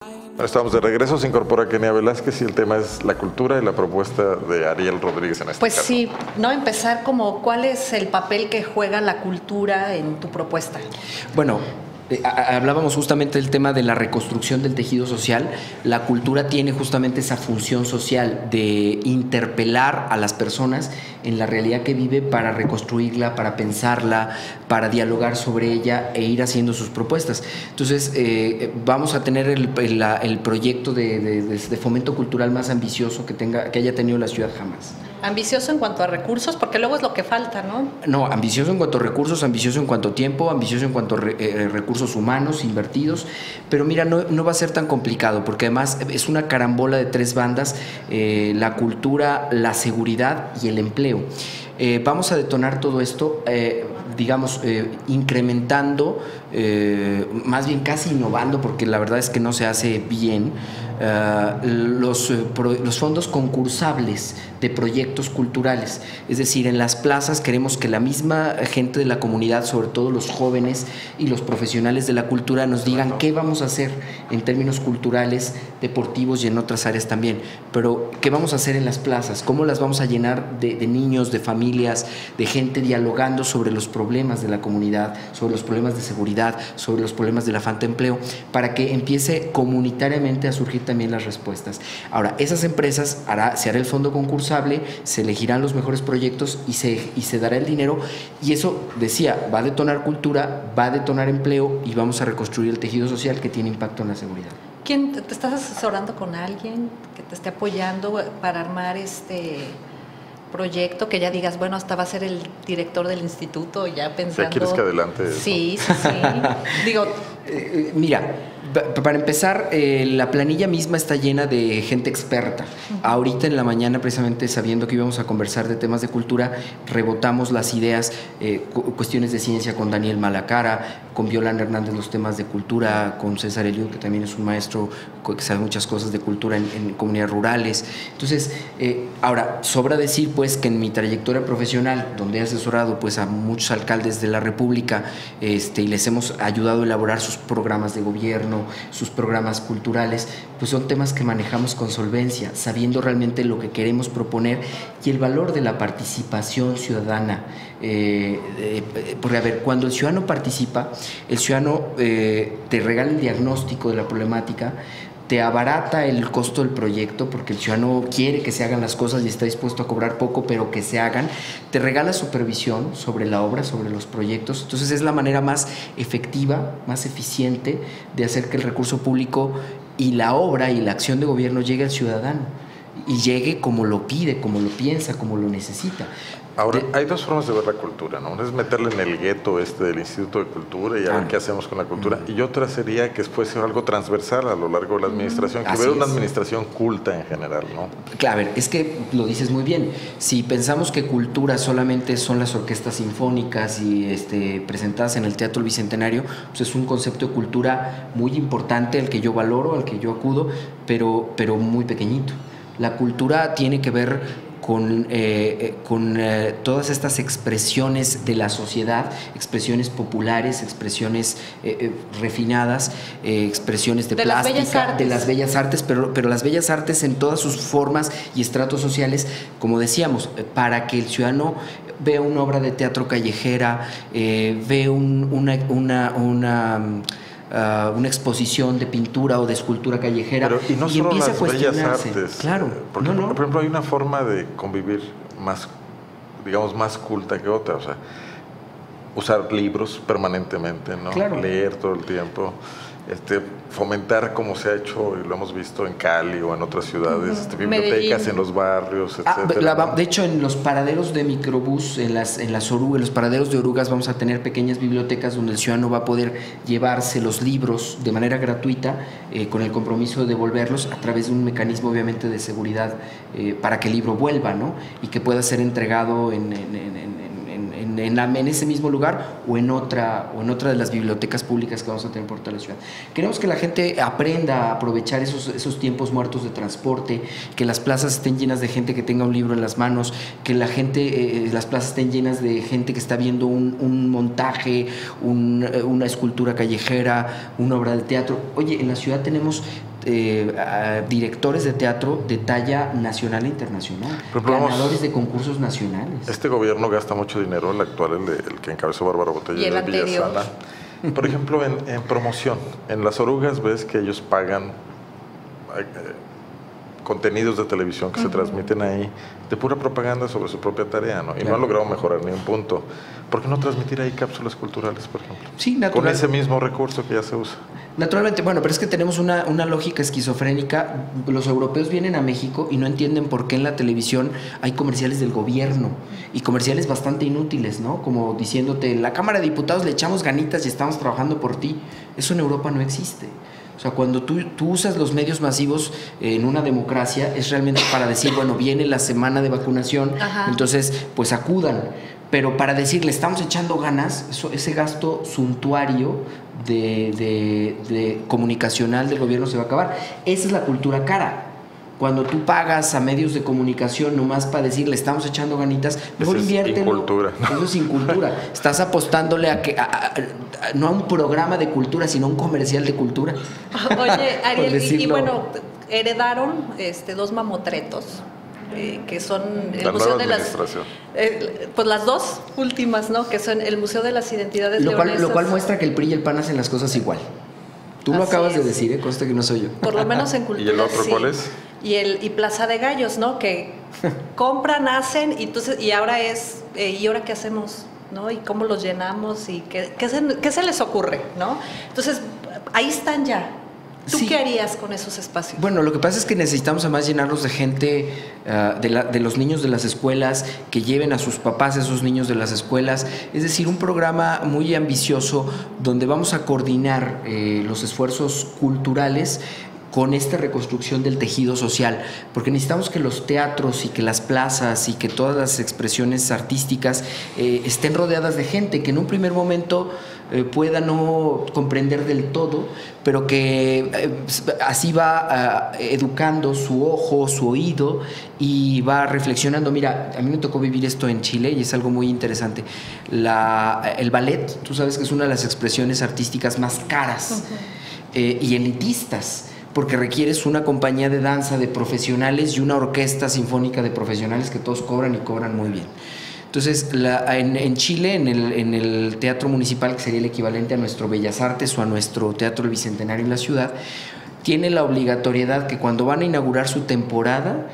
Estamos de regreso, se incorpora Kenia Velázquez y el tema es la cultura y la propuesta de Ariel Rodríguez en este Pues caso. sí, no empezar como cuál es el papel que juega la cultura en tu propuesta. Bueno, hablábamos justamente del tema de la reconstrucción del tejido social. La cultura tiene justamente esa función social de interpelar a las personas en la realidad que vive para reconstruirla, para pensarla, para dialogar sobre ella e ir haciendo sus propuestas. Entonces, vamos a tener el proyecto de fomento cultural más ambicioso que haya tenido la ciudad jamás. Ambicioso en cuanto a recursos, porque luego es lo que falta, ¿no? No, ambicioso en cuanto a recursos, ambicioso en cuanto a tiempo, ambicioso en cuanto a recursos humanos invertidos, pero mira, no va a ser tan complicado, porque además es una carambola de tres bandas, la cultura, la seguridad y el empleo. Vamos a detonar todo esto, digamos, incrementando, más bien casi innovando, porque la verdad es que no se hace bien, los fondos concursables de proyectos culturales. Es decir, en las plazas queremos que la misma gente de la comunidad, sobre todo los jóvenes y los profesionales de la cultura, nos digan qué vamos a hacer en términos culturales, deportivos y en otras áreas también. Pero qué vamos a hacer en las plazas, cómo las vamos a llenar de niños, de familias, de gente dialogando sobre los problemas de la comunidad, sobre los problemas de seguridad, sobre los problemas de la falta de empleo, para que empiece comunitariamente a surgir también las respuestas. Ahora, esas empresas se hará el fondo concursable, se elegirán los mejores proyectos y se dará el dinero, y eso, decía, va a detonar cultura, va a detonar empleo y vamos a reconstruir el tejido social que tiene impacto en la seguridad. ¿Quién te estás asesorando con alguien que te esté apoyando para armar este proyecto, que ya digas, bueno, hasta va a ser el director del instituto, ya pensando? ¿Ya quieres que adelante eso? Sí. Digo, mira, para empezar, la planilla misma está llena de gente experta. Ahorita en la mañana, precisamente sabiendo que íbamos a conversar de temas de cultura, rebotamos las ideas, cuestiones de ciencia con Daniel Malacara, con Violan Hernández los temas de cultura, con César Eliud, que también es un maestro que sabe muchas cosas de cultura en comunidades rurales. Entonces, ahora, sobra decir pues que en mi trayectoria profesional, donde he asesorado pues a muchos alcaldes de la República, y les hemos ayudado a elaborar sus programas de gobierno, sus programas culturales, pues son temas que manejamos con solvencia, sabiendo realmente lo que queremos proponer y el valor de la participación ciudadana. Porque, a ver, cuando el ciudadano participa, el ciudadano te regala el diagnóstico de la problemática, te abarata el costo del proyecto, porque el ciudadano quiere que se hagan las cosas y está dispuesto a cobrar poco, pero que se hagan, te regala supervisión sobre la obra, sobre los proyectos. Entonces es la manera más efectiva, más eficiente de hacer que el recurso público y la obra y la acción de gobierno llegue al ciudadano y llegue como lo pide, como lo piensa, como lo necesita. Ahora, hay dos formas de ver la cultura, ¿no? Una es meterle en el gueto del Instituto de Cultura y a ver qué hacemos con la cultura. Y otra sería que después sea algo transversal a lo largo de la administración, que ver una administración culta en general, ¿no? Claro, a ver, es que lo dices muy bien. Si pensamos que cultura solamente son las orquestas sinfónicas y presentadas en el Teatro Bicentenario, pues es un concepto de cultura muy importante, al que yo valoro, al que yo acudo, pero muy pequeñito. La cultura tiene que ver con todas estas expresiones de la sociedad, expresiones populares, expresiones refinadas, expresiones de plástica, de las bellas artes, pero las bellas artes en todas sus formas y estratos sociales, como decíamos, para que el ciudadano vea una obra de teatro callejera, ve una exposición de pintura o de escultura callejera, y no solo empieza las a cuestionarse. Bellas artes, claro, porque, por ejemplo, hay una forma de convivir más, digamos, más culta que otra, o sea, usar libros permanentemente, ¿no? Claro. Leer todo el tiempo, fomentar, como se ha hecho y lo hemos visto en Cali o en otras ciudades, bibliotecas en los barrios, etcétera. De hecho, en los paraderos de microbús, en los paraderos de orugas, vamos a tener pequeñas bibliotecas donde el ciudadano va a poder llevarse los libros de manera gratuita, con el compromiso de devolverlos a través de un mecanismo obviamente de seguridad, para que el libro vuelva, ¿no? Y que pueda ser entregado en ese mismo lugar o en otra de las bibliotecas públicas que vamos a tener por toda la ciudad. Queremos que la gente aprenda a aprovechar esos tiempos muertos de transporte, que las plazas estén llenas de gente que tenga un libro en las manos, que las plazas estén llenas de gente que está viendo un montaje, una escultura callejera, una obra de teatro. Oye, en la ciudad tenemos directores de teatro de talla nacional e internacional, ganadores de concursos nacionales. Este gobierno gasta mucho dinero, el actual, el que encabezó Bárbara Botella y el de anterior. Villasana. Por ejemplo, en promoción, en Las Orugas ves que ellos pagan contenidos de televisión que se transmiten ahí de pura propaganda sobre su propia tarea, ¿no? Y no han logrado mejorar ni un punto. ¿Por qué no transmitir ahí cápsulas culturales, por ejemplo? Sí, con ese mismo recurso que ya se usa. Naturalmente, bueno, pero es que tenemos una lógica esquizofrénica. Los europeos vienen a México y no entienden por qué en la televisión hay comerciales del gobierno y comerciales bastante inútiles, ¿no? Como diciéndote, la Cámara de Diputados le echamos ganitas y estamos trabajando por ti. Eso en Europa no existe. O sea, cuando tú usas los medios masivos en una democracia es realmente para decir, bueno, viene la semana de vacunación, entonces pues acudan. Pero para decirle, estamos echando ganas, ese gasto suntuario de comunicacional del gobierno se va a acabar. Esa es la cultura cara. Cuando tú pagas a medios de comunicación nomás para decirle estamos echando ganitas, mejor inviértelo. Eso es incultura, ¿no? Eso es incultura. Estás apostándole no a un programa de cultura, sino a un comercial de cultura. Oye, Ariel, y bueno, heredaron dos mamotretos. Que son el Museo de las pues las dos últimas, ¿no? Que son el Museo de las Identidades Leonesas. Lo cual muestra que el PRI y el PAN hacen las cosas igual. Tú lo acabas de decir, consta que no soy yo. Por lo menos en cultura. ¿Y el otro cuál es? Y Plaza de Gallos, ¿no? Que compran, hacen, y entonces, y ahora es, ¿y ahora qué hacemos? ¿No? Y cómo los llenamos y qué se les ocurre, ¿no? Entonces, ahí están ya. ¿Tú qué harías con esos espacios? Bueno, lo que pasa es que necesitamos además llenarlos de gente, de los niños de las escuelas, que lleven a sus papás a esos niños de las escuelas. Es decir, un programa muy ambicioso donde vamos a coordinar los esfuerzos culturales con esta reconstrucción del tejido social, porque necesitamos que los teatros y que las plazas y que todas las expresiones artísticas estén rodeadas de gente que en un primer momento pueda no comprender del todo, pero que así va educando su ojo, su oído, y va reflexionando. Mira, a mí me tocó vivir esto en Chile y es algo muy interesante. El ballet, tú sabes que es una de las expresiones artísticas más caras y elitistas, porque requieres una compañía de danza de profesionales y una orquesta sinfónica de profesionales que todos cobran y cobran muy bien. Entonces, en Chile, en el Teatro Municipal, que sería el equivalente a nuestro Bellas Artes o a nuestro Teatro del Bicentenario en la ciudad, tiene la obligatoriedad que cuando van a inaugurar su temporada,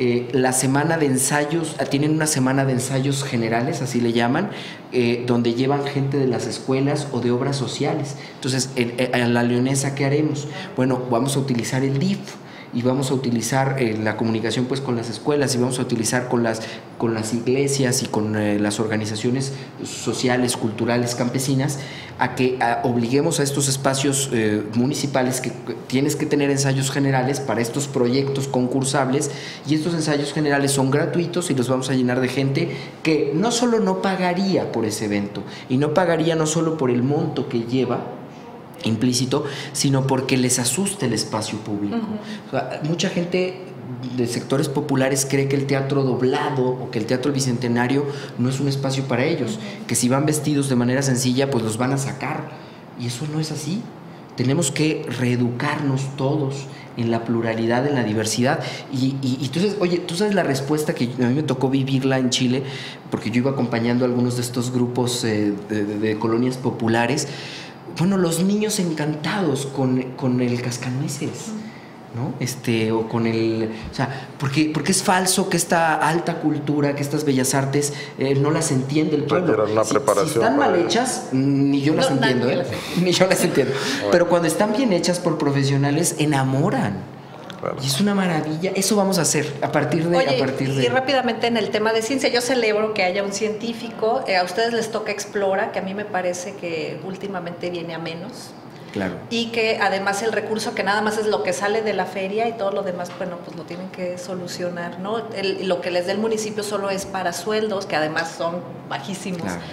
la semana de ensayos, tienen una semana de ensayos generales, así le llaman, donde llevan gente de las escuelas o de obras sociales. Entonces, en la Leonesa, ¿qué haremos? Bueno, vamos a utilizar el DIF y vamos a utilizar la comunicación pues con las escuelas, y vamos a utilizar con las iglesias y con las organizaciones sociales, culturales, campesinas, a que obliguemos a estos espacios municipales que tienes que tener ensayos generales para estos proyectos concursables, y estos ensayos generales son gratuitos y los vamos a llenar de gente que no solo no pagaría por ese evento, y no pagaría no solo por el monto que lleva implícito, sino porque les asusta el espacio público. O sea, mucha gente de sectores populares cree que el teatro doblado o que el teatro bicentenario no es un espacio para ellos, que si van vestidos de manera sencilla pues los van a sacar, y eso no es así. Tenemos que reeducarnos todos en la pluralidad, en la diversidad. Y entonces, oye, tú sabes la respuesta que a mí me tocó vivirla en Chile, porque yo iba acompañando a algunos de estos grupos de colonias populares. Bueno, los niños encantados con el cascanueces, ¿no? O con o sea, porque es falso que esta alta cultura, que estas bellas artes no las entiende el pueblo. Si están mal hechas, ni yo las entiendo, ni yo las entiendo. Pero cuando están bien hechas por profesionales, enamoran. Claro. Y es una maravilla. Eso vamos a hacer a partir de... Y rápidamente en el tema de ciencia, yo celebro que haya un científico. A ustedes les toca Explora, que a mí me parece que últimamente viene a menos. Claro. Y que además el recurso que nada más es lo que sale de la feria, y todo lo demás, bueno, pues lo tienen que solucionar, ¿no? Lo que les dé el municipio solo es para sueldos, que además son bajísimos. Claro.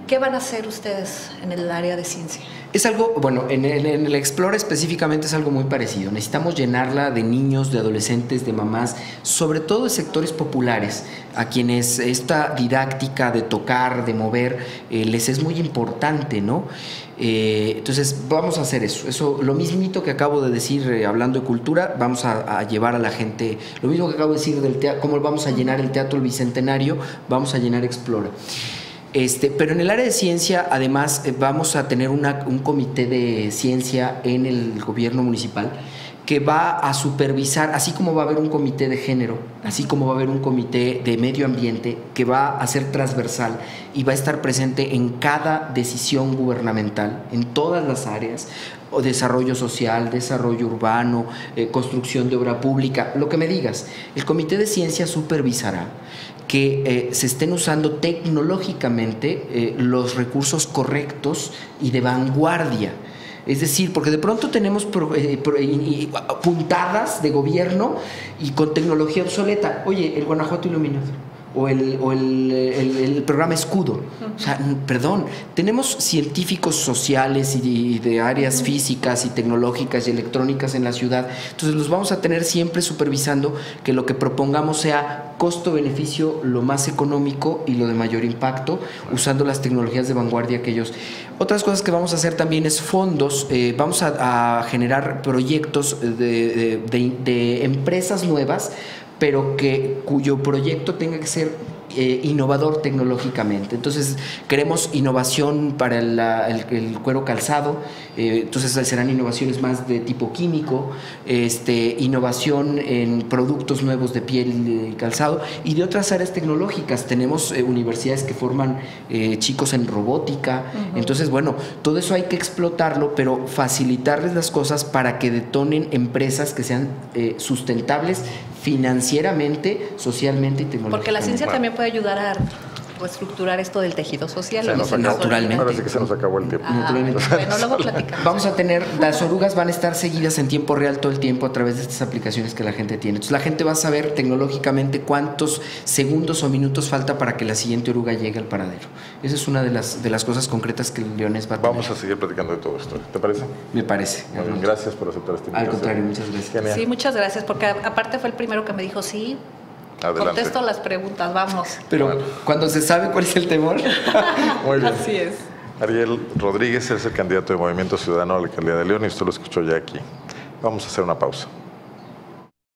¿Qué van a hacer ustedes en el área de ciencia? Es algo, bueno, en el Explora específicamente es algo muy parecido. Necesitamos llenarla de niños, de adolescentes, de mamás, sobre todo de sectores populares, a quienes esta didáctica de tocar, de mover, les es muy importante, ¿no? Entonces vamos a hacer eso, lo mismito que acabo de decir hablando de cultura, vamos a llevar a la gente, lo mismo que acabo de decir del teatro, cómo vamos a llenar el Teatro El Bicentenario, vamos a llenar Explora. Pero en el área de ciencia, además, vamos a tener un comité de ciencia en el gobierno municipal que va a supervisar, así como va a haber un comité de género, así como va a haber un comité de medio ambiente que va a ser transversal y va a estar presente en cada decisión gubernamental, en todas las áreas, o desarrollo social, desarrollo urbano, construcción de obra pública, lo que me digas. El comité de ciencia supervisará que se estén usando tecnológicamente los recursos correctos y de vanguardia. Es decir, porque de pronto tenemos puntadas de gobierno y con tecnología obsoleta. Oye, el Guanajuato Iluminado o el programa Escudo. O sea, perdón, tenemos científicos sociales y de áreas físicas y tecnológicas y electrónicas en la ciudad. Entonces los vamos a tener siempre supervisando que lo que propongamos sea costo-beneficio lo más económico y lo de mayor impacto, usando las tecnologías de vanguardia que ellos... Otras cosas que vamos a hacer también es fondos, vamos a generar proyectos de empresas nuevas, pero cuyo proyecto tenga que ser innovador tecnológicamente. Entonces queremos innovación para el cuero calzado, entonces serán innovaciones más de tipo químico, innovación en productos nuevos de piel y calzado, y de otras áreas tecnológicas. Tenemos universidades que forman chicos en robótica. Entonces, bueno, todo eso hay que explotarlo, pero facilitarles las cosas para que detonen empresas que sean sustentables financieramente, socialmente y tecnológicamente. Porque la ciencia también puede ayudar a reestructurar esto del tejido social. Naturalmente. Ahora sí que se nos acabó el tiempo. Naturalmente. Bueno, luego platicamos. Vamos a tener, las orugas van a estar seguidas en tiempo real todo el tiempo a través de estas aplicaciones que la gente tiene. Entonces la gente va a saber tecnológicamente cuántos segundos o minutos falta para que la siguiente oruga llegue al paradero. Esa es una de las cosas concretas que el Leones va a tener. Vamos a seguir platicando de todo esto. ¿Te parece? Me parece. Muy bien, gracias por aceptar esta invitación. Al contrario, muchas gracias. Genial. Sí, muchas gracias, porque aparte fue el primero que me dijo, sí, Adelante. contesto las preguntas, vamos. Pero bueno, cuando se sabe cuál es el temor. Muy bien. Así es. Ariel Rodríguez es el candidato de Movimiento Ciudadano a la alcaldía de León y usted lo escuchó ya aquí. Vamos a hacer una pausa.